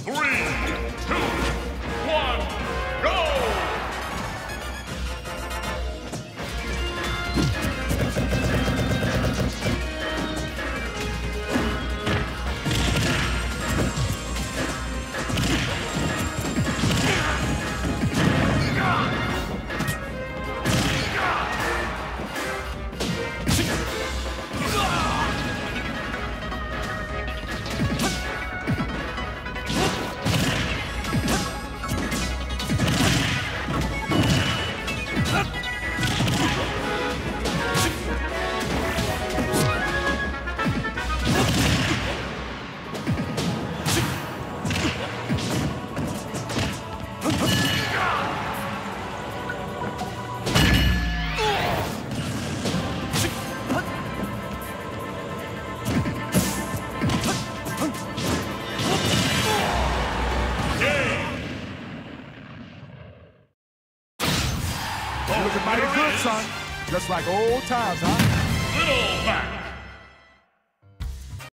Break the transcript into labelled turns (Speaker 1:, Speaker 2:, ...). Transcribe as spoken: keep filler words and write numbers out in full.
Speaker 1: Three, two, one, go!
Speaker 2: Looking mighty good, son. Just like old times, huh?
Speaker 1: Little match.